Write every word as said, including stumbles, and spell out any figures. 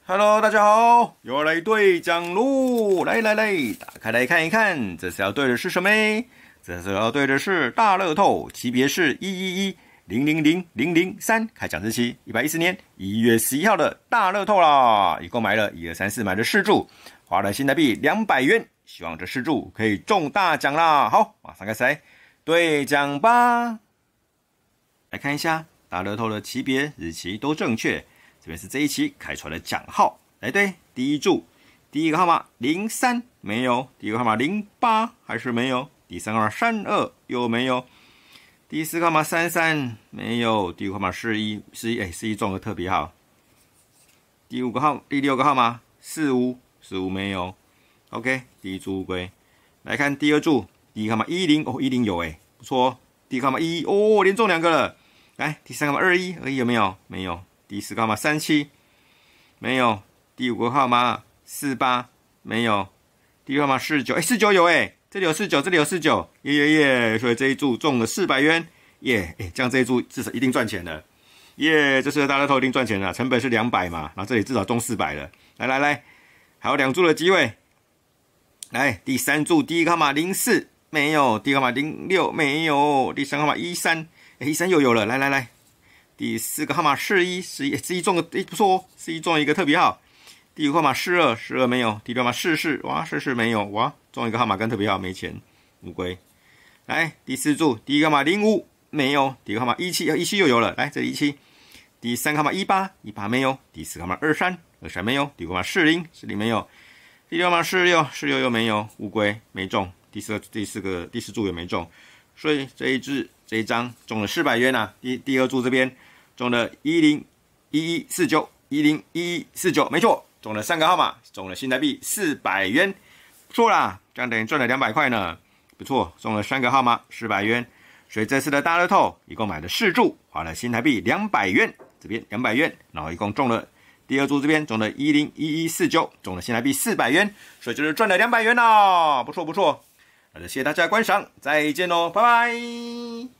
Hello， 大家好，又要来兑奖喽！来来来，打开来看一看，这次要对的是什么？这次要对的是大乐透，级别是一一一零零零零零三，开奖日期一百一十年一月十一号的大乐透啦！一共买了一二三四，买了四注，花了新台币两百元，希望这四注可以中大奖啦！好，马上开始来兑奖吧！来看一下大乐透的级别、日期都正确。这边是这一期开出来的奖号，来对，第一注，第一个号码零三没有，第一个号码零八还是没有，第三个号码三二又没有，第四个号码三三没有，第五个号码四一四一，哎，四一中的特别好。第五个号，第六个号码四五四五没有 ，OK， 第一注乌龟。来看第二注，第一个号码一零哦，一零有哎，不错哦。第一个号码一哦，连中两个了。来，第三个号码二一，二一有没有？没有。第四个号码三七没有，第五个号码四八没有，第六个号码四九，哎，四九有哎，这里有四九，这里有四九，耶耶耶！所以这一注中了四百元，耶！哎，这样这一注至少一定赚钱了，耶！这次大乐透一定赚钱了，成本是两百嘛，然后这里至少中四百了。来来来，还有两注的机会，来第三注，第一个号码零四没有，第二个号码零六没有，第三个号码一三，哎，一三又有了，来来来。第四个号码四一，四一，四一中的诶不错哦，四一中了一个特别号。第五个号码四二，四二没有。第六号码四四，哇，四四没有，哇，中一个号码跟特别号没钱，乌龟。来第四注，第一个号码零五没有，第一个号码一七，一七又有了，来这里一七。第三个号码一八，一八没有。第四个号码二三，二三没有。第五个号码四零，四零没有。第六号码四六，四六又没有，乌龟没中。第四个第四个第四注也没中，所以这一支这一张中了四百元啊。第第二注这边。中了一零一一四九一零一一四九，没错，中了三个号码，中了新台币四百元，不错啦，这样等于赚了两百块呢，不错，中了三个号码四百元，所以这次的大乐透一共买了四注，花了新台币两百元，这边两百元，然后一共中了第二注这边中了一零一一四九，中了新台币四百元，所以就是赚了两百元啦，不错不错，那就谢谢大家的观赏，再见喽，拜拜。